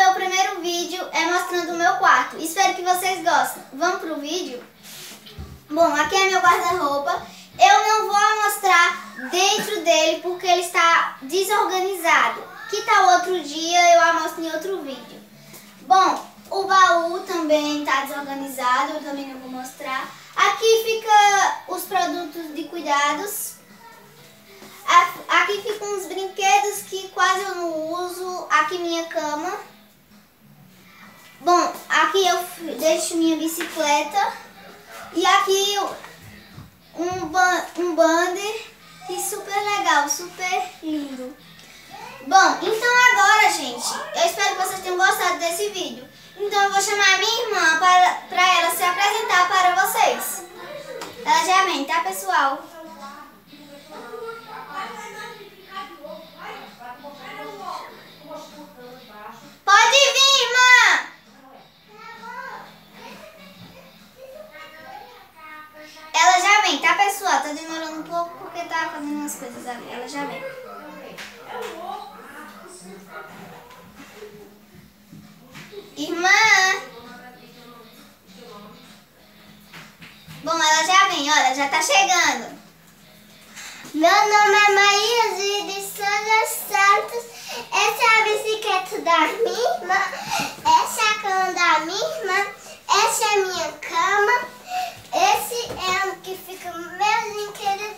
meu primeiro vídeo é mostrando o meu quarto. Espero que vocês gostem. Vamos pro vídeo? Bom, aqui é meu guarda-roupa. Eu não vou mostrar dentro dele porque ele está desorganizado. Que tal outro dia eu mostro em outro vídeo. Bom, o baú também está desorganizado, eu também não vou mostrar. Aqui fica os produtos de cuidados. Aqui ficam uns brinquedos que quase eu não uso. Aqui minha cama. Bom, aqui eu deixo minha bicicleta. E aqui um banner que super legal, super lindo. Bom, então agora, gente, eu espero que vocês tenham gostado desse vídeo. Então eu vou chamar a minha irmã para ela se apresentar para vocês. Ela já vem, tá, pessoal? Pode vir, irmã! Ela já vem, tá, pessoal? Tá demorando um pouco porque tá fazendo umas coisas ali. Ela já vem. Irmã! Bom, ela já vem, olha, já tá chegando. Meu nome é Maria de Souza Santos. Essa é a bicicleta da minha irmã. Essa é a cama da minha irmã. Essa é a minha cama. Esse é o que fica meus brinquedos